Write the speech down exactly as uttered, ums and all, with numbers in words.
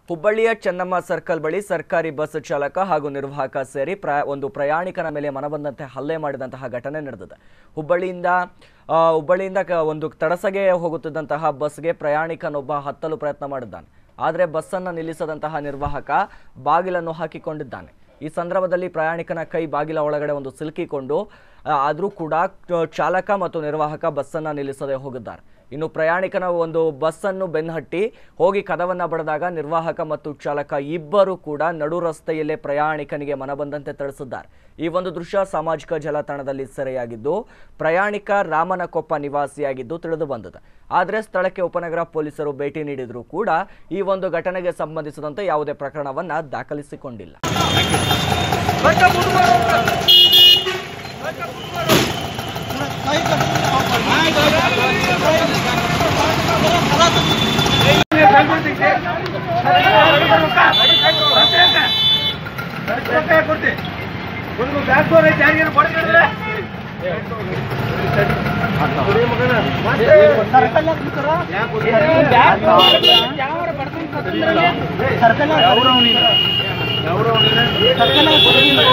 ಹುಬ್ಬಳ್ಳಿಯ ಚೆನ್ನಮ್ಮ ಸರ್ಕಲ್ ಬಳಿ ಸರ್ಕಾರಿ ಬಸ್ ಚಾಲಕ ಹಾಗೂ ನಿರ್ವಾಹಕ ಸೇರಿ ಪ್ರ ಒಂದು ಪ್ರಯಾಣಿಕನ ಮೇಲೆ ಮನಬಂದಂತೆ ಹಲ್ಲೆ ಮಾಡಿದಂತಹ ಘಟನೆ ನಡೆದಿದೆ. ಹುಬ್ಬಳ್ಳಿಯಿಂದ ಹುಬ್ಬಳ್ಳಿಯಿಂದ ಒಂದು ತಡಸಗೆ ಹೋಗುತ್ತಿದ್ದಂತಹ ಬಸ್ಗೆ ಪ್ರಯಾಣಿಕನೊಬ್ಬ ಹತ್ತಲು ಪ್ರಯತ್ನ ಮಾಡಿದ್ದಾನೆ. ಆದರೆ ಬಸ್ಸನ್ನು ನಿಲ್ಲಿಸದಂತಹ ನಿರ್ವಾಹಕ ಬಾಗಿಲನ್ನು ಹಾಕಿಕೊಂಡಿದ್ದಾನೆ. ಈ ಸಂದರ್ಭದಲ್ಲಿ ಪ್ರಯಾಣಿಕನ ಕೈ ಬಾಗಿಲ ಒಳಗಡೆ ಒಂದು ಸಿಲುಕಿಕೊಂಡು ಆದರೂ ಕೂಡ ಚಾಲಕ ಮತ್ತು ನಿರ್ವಾಹಕ ಬಸ್ಸನ್ನು ನಿಲ್ಲಿಸದೆ ಹೋಗಿದ್ದಾರೆ. ಇನ್ನು ಪ್ರಯಾಣಿಕನ ಒಂದು ಬಸ್ಸನ್ನು ಬೆನ್ನಹಟ್ಟಿ ಹೋಗಿ ಕದವನ್ನು ಬಡಿದಾಗ ನಿರ್ವಾಹಕ ಮತ್ತು ಚಾಲಕ ಇಬ್ಬರು ಕೂಡ ನಡು ರಸ್ತೆಯಲ್ಲೇ ಪ್ರಯಾಣಿಕನಿಗೆ ಮನಬಂದಂತೆ ಥಳಿಸಿದ್ದಾರೆ. ಈ ಒಂದು ದೃಶ್ಯ ಸಾಮಾಜಿಕ ಜಾಲತಾಣದಲ್ಲಿ ಸೆರೆಯಾಗಿದ್ದು ಪ್ರಯಾಣಿಕ ರಾಮನಕೊಪ್ಪ ನಿವಾಸಿಯಾಗಿದ್ದು ತಿಳಿದು ಬಂದಿದೆ. ಆದರೆ ಸ್ಥಳಕ್ಕೆ ಉಪನಗರ ಪೊಲೀಸರು ಭೇಟಿ ನೀಡಿದರೂ ಕೂಡ ಈ ಒಂದು ಘಟನೆಗೆ ಸಂಬಂಧಿಸಿದಂತೆ ಯಾವುದೇ ಪ್ರಕರಣವನ್ನು ದಾಖಲಿಸಿಕೊಂಡಿಲ್ಲ. ಸರ್ಕಲ್